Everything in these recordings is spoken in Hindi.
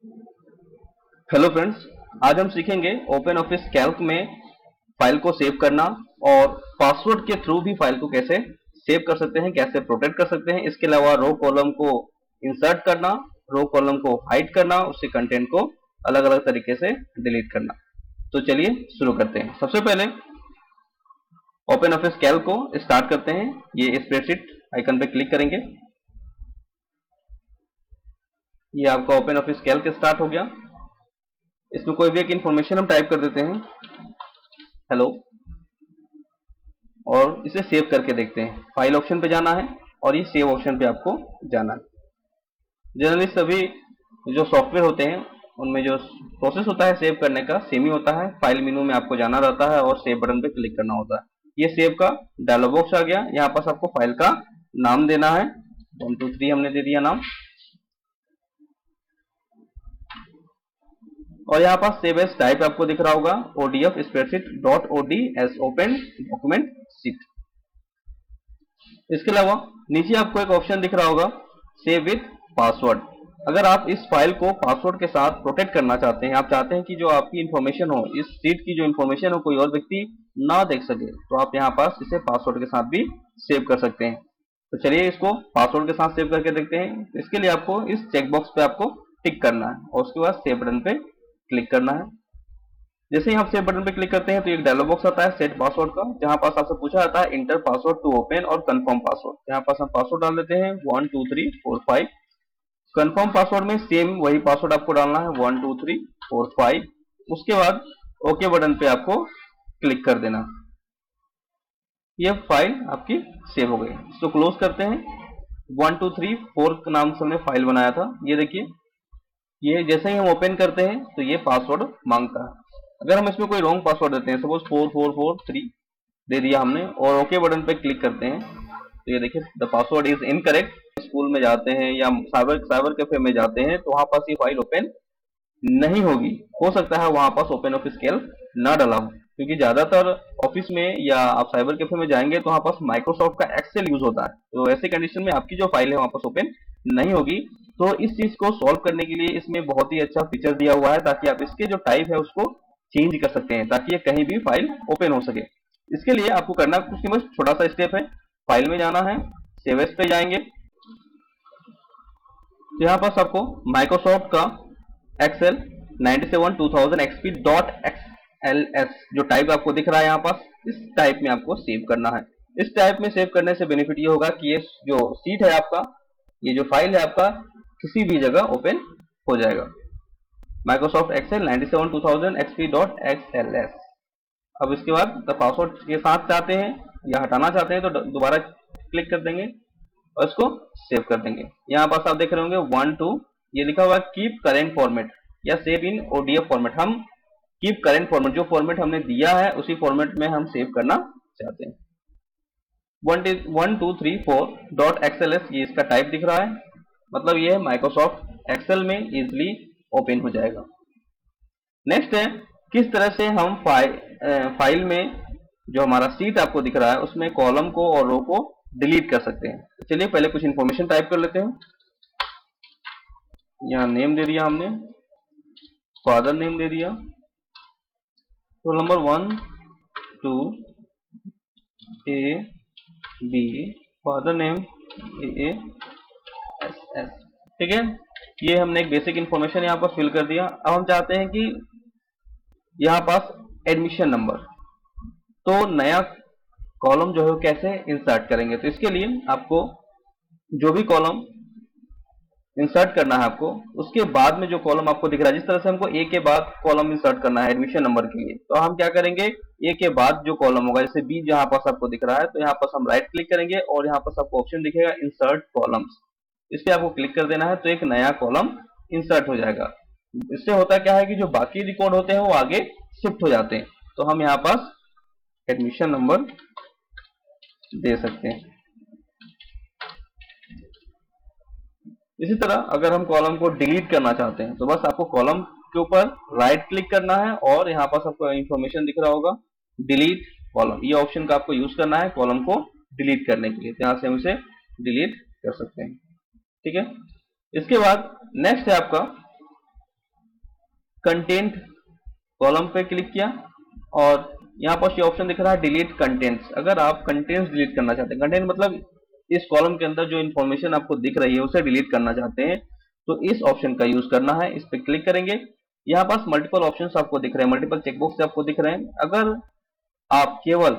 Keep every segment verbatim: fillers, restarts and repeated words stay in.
हेलो फ्रेंड्स, आज हम सीखेंगे ओपन ऑफिस कैल्क में फाइल को सेव करना और पासवर्ड के थ्रू भी फाइल को कैसे सेव कर सकते हैं, कैसे प्रोटेक्ट कर सकते हैं। इसके अलावा रो कॉलम को इंसर्ट करना, रो कॉलम को हाइड करना, उसके कंटेंट को अलग अलग तरीके से डिलीट करना। तो चलिए शुरू करते हैं। सबसे पहले ओपन ऑफिस कैल्क को स्टार्ट करते हैं। ये स्प्रेडशीट आइकन पे क्लिक करेंगे। ये आपका ओपन ऑफिस कैल्क स्टार्ट हो गया। इसमें कोई भी एक इंफॉर्मेशन हम टाइप कर देते हैं, हेलो, और इसे सेव करके देखते हैं। फाइल ऑप्शन पे जाना है और ये सेव ऑप्शन पे आपको जाना है। जनरली सभी जो सॉफ्टवेयर होते हैं उनमें जो प्रोसेस होता है सेव करने का सेम ही होता है। फाइल मेनू में आपको जाना रहता है और सेव बटन पे क्लिक करना होता है। ये सेव का डायलॉग बॉक्स आ गया। यहाँ पास आपको फाइल का नाम देना है। वन टू थ्री हमने दे दिया नाम, और यहाँ पास सेव एज टाइप आपको दिख रहा होगा ODF spreadsheet dot ODS open document sheet. इसके अलावा नीचे आपको एक ऑप्शन दिख रहा होगा सेव विथ पासवर्ड। अगर आप इस फाइल को पासवर्ड के साथ प्रोटेक्ट करना चाहते हैं, आप चाहते हैं कि जो आपकी इंफॉर्मेशन हो, इस शीट की जो इंफॉर्मेशन हो, कोई और व्यक्ति ना देख सके, तो आप यहाँ पास इसे पासवर्ड के साथ भी सेव कर सकते हैं। तो चलिए इसको पासवर्ड के साथ सेव करके देखते हैं। इसके लिए आपको इस चेकबॉक्स पे आपको टिक करना है और उसके बाद सेव बटन पे क्लिक करना है। जैसे ही आप सेव बटन पे क्लिक करते हैं तो एक डायलॉग बॉक्स आता है सेट पासवर्ड का, जहां पास आपसे पूछा जाता है इंटर पासवर्ड टू ओपन और कंफर्म पासवर्ड। यहाँ पास हम पासवर्ड डाल देते हैं one two three four five. Confirm password में सेम वही पासवर्ड आपको डालना है one two three four five. उसके बाद ओके बटन पे आपको क्लिक कर देना। ये फाइल आपकी सेव हो गई। इसको क्लोज करते हैं। वन टू थ्री फोर नाम से हमने फाइल बनाया था। ये देखिए, ये जैसे ही हम ओपन करते हैं तो ये पासवर्ड मांगता है। अगर हम इसमें कोई रॉन्ग पासवर्ड देते हैं, suppose four four four three दे दिया हमने और ओके बटन पे क्लिक करते हैं, तो ये देखिए the password is incorrect. School में जाते हैं या साइबर साइबर कैफे में जाते हैं तो वहां पास ये फाइल ओपन नहीं होगी। हो सकता है वहां पास ओपन ऑफिस कैल्क ना डाला हो, क्योंकि ज्यादातर ऑफिस में या आप साइबर कैफे में जाएंगे तो वहां पास माइक्रोसॉफ्ट का एक्सेल यूज होता है। तो ऐसे कंडीशन में आपकी जो फाइल है वहां पास ओपन नहीं होगी। तो इस चीज को सॉल्व करने के लिए इसमें बहुत ही अच्छा फीचर दिया हुआ है, ताकि आप इसके जो टाइप है उसको चेंज कर सकते हैं, ताकि ये कहीं भी फाइल ओपन हो सके। इसके लिए आपको करना कुछ नहीं, बस छोटा सा स्टेप है। फाइल में जाना है, सेव एज पे जाएंगे। तो यहाँ पास आपको माइक्रोसॉफ्ट का Excel ninety seven two thousand XP dot XLS जो टाइप आपको दिख रहा है यहाँ पास, इस टाइप में आपको सेव करना है। इस टाइप में सेव करने से बेनिफिट ये होगा कि ये जो सीट है आपका, ये जो फाइल है आपका, किसी भी जगह ओपन हो जाएगा। Microsoft Excel ninety seven two thousand XP dot XLS. अब इसके बाद पासवर्ड के साथ चाहते हैं या हटाना चाहते हैं तो दोबारा क्लिक कर देंगे और इसको सेव कर देंगे। यहाँ पास आप देख रहे होंगे वन टू, ये लिखा हुआ है कीप करेंट फॉर्मेट या सेव इन ओडीएफ फॉर्मेट। हम कीप करेंट फॉर्मेट, जो फॉर्मेट हमने दिया है उसी फॉर्मेट में हम सेव करना चाहते हैं। One two three four dot XLS ये इसका टाइप दिख रहा है, मतलब ये माइक्रोसॉफ्ट एक्सेल में इजिली ओपन हो जाएगा। नेक्स्ट है किस तरह से हम फाइल फाइल में जो हमारा सीट आपको दिख रहा है उसमें कॉलम को और रो को डिलीट कर सकते हैं। चलिए पहले कुछ इंफॉर्मेशन टाइप कर लेते हैं। यहाँ नेम दे दिया हमने, फादर नेम दे दिया, roll number one two A B, father name A S S. ठीक है, ये हमने एक बेसिक इंफॉर्मेशन यहाँ पर फिल कर दिया। अब हम चाहते हैं कि यहाँ पास एडमिशन नंबर, तो नया कॉलम जो है कैसे इंसर्ट करेंगे। तो इसके लिए आपको जो भी कॉलम इंसर्ट करना है आपको, उसके बाद में जो कॉलम आपको दिख रहा है, जिस तरह से हमको ए के बाद कॉलम इंसर्ट करना है एडमिशन नंबर के लिए, तो हम क्या करेंगे, ए के बाद जो कॉलम होगा, जैसे बी जहां पास आपको दिख रहा है, तो यहाँ पास हम राइट क्लिक करेंगे और यहाँ पास आपको ऑप्शन दिखेगा इंसर्ट कॉलम्स। इस पर आपको क्लिक कर देना है तो एक नया कॉलम इंसर्ट हो जाएगा। इससे होता क्या है कि जो बाकी रिकॉर्ड होते हैं वो आगे शिफ्ट हो जाते हैं। तो हम यहाँ पास एडमिशन नंबर दे सकते हैं। इसी तरह अगर हम कॉलम को डिलीट करना चाहते हैं तो बस आपको कॉलम के ऊपर राइट क्लिक करना है और यहाँ पास आपको इंफॉर्मेशन दिख रहा होगा डिलीट कॉलम, ये ऑप्शन का आपको यूज करना है कॉलम को डिलीट करने के लिए। यहाँ से हम इसे डिलीट कर सकते हैं। ठीक है, इसके बाद नेक्स्ट है आपका कंटेंट कॉलम पे क्लिक किया और यहाँ पर ये ऑप्शन दिख रहा है डिलीट कंटेंट्स। अगर आप कंटेंट्स डिलीट करना चाहते हैं, कंटेंट मतलब इस कॉलम के अंदर जो इन्फॉर्मेशन आपको दिख रही है उसे डिलीट करना चाहते हैं, तो इस ऑप्शन का यूज करना है। इस पर क्लिक करेंगे, यहाँ पास मल्टीपल ऑप्शंस आपको दिख रहे हैं, मल्टीपल चेकबॉक्स आपको दिख रहे हैं। अगर आप केवल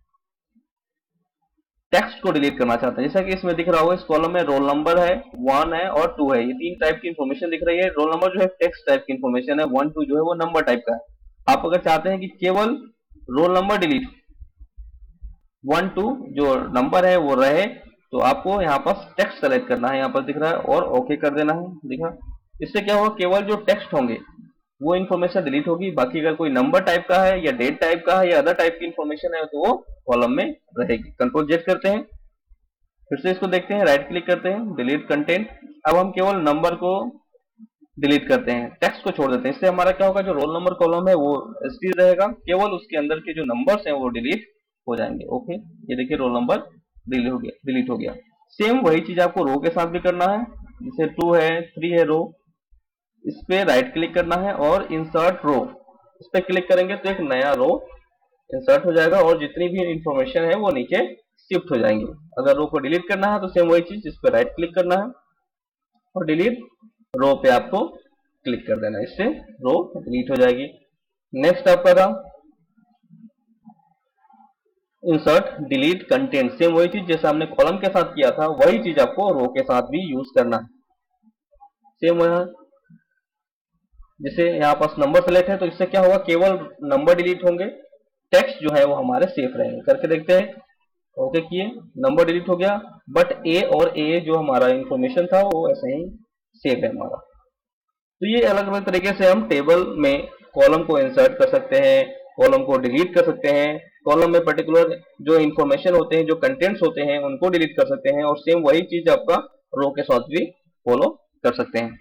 टेक्स्ट को डिलीट करना चाहते हैं, जैसा कि इसमें दिख रहा होगा, इस कॉलम में रोल नंबर है, वन है और टू है, ये तीन टाइप की इन्फॉर्मेशन दिख रही है। रोल नंबर जो है टेक्स्ट टाइप की इन्फॉर्मेशन है, वन टू जो है वो नंबर टाइप का है। आप अगर चाहते हैं कि केवल roll number delete, one two जो नंबर है वो रहे, तो आपको यहाँ पर टेक्स्ट सेलेक्ट करना है, यहाँ पर दिख रहा है, और ओके कर देना है। दिखा, इससे क्या होगा, केवल जो टेक्स्ट होंगे वो इन्फॉर्मेशन डिलीट होगी, बाकी अगर कोई नंबर टाइप का है या डेट टाइप का है या अदर टाइप की इन्फॉर्मेशन है तो वो कॉलम में रहेगी। कंट्रोल जेड करते हैं, फिर से इसको देखते हैं, राइट क्लिक करते हैं, डिलीट कंटेंट। अब हम केवल नंबर को डिलीट करते हैं, टेक्स्ट को छोड़ देते हैं। इससे हमारा क्या होगा, जो रोल नंबर कॉलम है वो एसटी रहेगा, केवल उसके अंदर के जो नंबर्स हैं वो डिलीट हो जाएंगे। ओके, ये देखिए रोल नंबर डिलीट हो गया डिलीट हो गया सेम वही चीज आपको रो के साथ भी करना है, जैसे टू है, थ्री है रो, इस पे राइट क्लिक करना है और इंसर्ट रो, इस पे क्लिक करेंगे तो एक नया रो इंसर्ट हो जाएगा और जितनी भी इंफॉर्मेशन है वो नीचे शिफ्ट हो जाएंगे। अगर रो को डिलीट करना है तो सेम वही चीज, इस पे राइट क्लिक करना है और डिलीट रो पे आपको क्लिक कर देना, इससे रो डिलीट हो जाएगी। नेक्स्ट आपका था इंसर्ट डिलीट कंटेंट, सेम वही चीज जैसे हमने कॉलम के साथ किया था वही चीज आपको रो के साथ भी यूज करना है। सेम वहां जैसे यहाँ पास नंबर सेलेक्ट है तो इससे क्या होगा, केवल नंबर डिलीट होंगे, टेक्स्ट जो है वो हमारे सेफ रहेंगे। करके देखते हैं, ओके किए, नंबर डिलीट हो गया, बट ए और ए जो हमारा इंफॉर्मेशन था वो ऐसे ही सेफ है हमारा। तो ये अलग अलग तरीके से हम टेबल में कॉलम को इंसर्ट कर सकते हैं, कॉलम को डिलीट कर सकते हैं, कॉलम में पर्टिकुलर जो इंफॉर्मेशन होते हैं, जो कंटेंट्स होते हैं उनको डिलीट कर सकते हैं, और सेम वही चीज आपका रो के साथ भी फॉलो कर सकते हैं।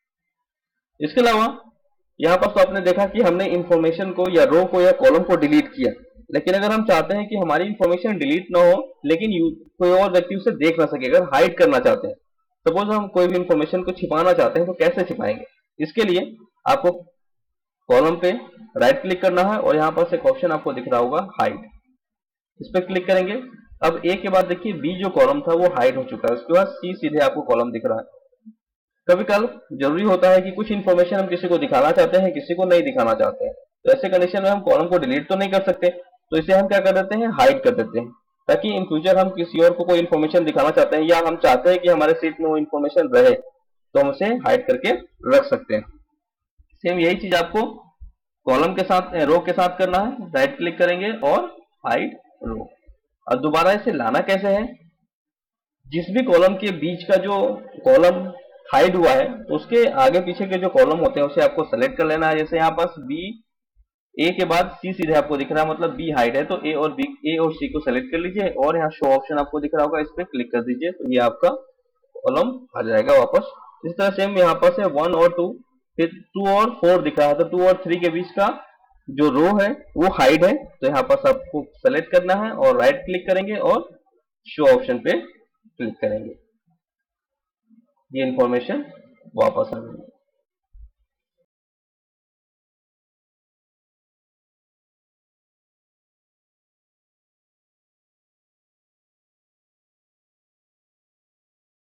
इसके अलावा यहाँ पर तो आपने देखा कि हमने इंफॉर्मेशन को या रो को या कॉलम को डिलीट किया, लेकिन अगर हम चाहते हैं कि हमारी इंफॉर्मेशन डिलीट ना हो लेकिन कोई और व्यक्ति उसे देख ना सके, अगर हाइड करना चाहते हैं, सपोज हम कोई भी इंफॉर्मेशन को छिपाना चाहते हैं तो कैसे छिपाएंगे, इसके लिए आपको कॉलम पे राइट क्लिक करना है और यहाँ पर एक ऑप्शन आपको दिख रहा होगा हाइड, इस पर क्लिक करेंगे। अब ए के बाद देखिए बी जो कॉलम था वो हाइड हो चुका है, उसके बाद सी सीधे आपको कॉलम दिख रहा है। कभी कल जरूरी होता है कि कुछ इन्फॉर्मेशन हम किसी को दिखाना चाहते हैं, किसी को नहीं दिखाना चाहते हैं, तो ऐसे कंडीशन में हम कॉलम को डिलीट तो नहीं कर सकते, तो इसे हम क्या कर देते हैं, हाइड कर देते हैं, ताकि इन फ्यूचर हम किसी और को कोई इन्फॉर्मेशन दिखाना चाहते हैं या हम चाहते हैं कि हमारे सीट में वो इन्फॉर्मेशन रहे तो हम उसे हाइड करके रख सकते हैं। सेम यही चीज आपको कॉलम के साथ, रो के साथ करना है, राइट क्लिक करेंगे और हाइड रो। अब दोबारा इसे लाना कैसे है, जिस भी कॉलम के बीच का जो कॉलम हाइड हुआ है उसके आगे पीछे के जो कॉलम होते हैं उसे आपको सेलेक्ट कर लेना है। जैसे यहाँ पास बी, ए के बाद सी सीधे आपको दिख रहा है, मतलब बी हाइड है, तो ए और बी, ए और सी को सेलेक्ट कर लीजिए और यहाँ शो ऑप्शन आपको दिख रहा होगा, इस पर क्लिक कर दीजिए, तो ये आपका कॉलम आ जाएगा वापस। इस तरह सेम यहाँ पास है वन और टू, फिर टू और फोर दिख रहा है, तो टू और थ्री के बीच का जो रो है वो हाइड है, तो यहाँ पास आपको सेलेक्ट करना है और राइट क्लिक करेंगे और शो ऑप्शन पे क्लिक करेंगे, ये इंफॉर्मेशन वापस आ गई।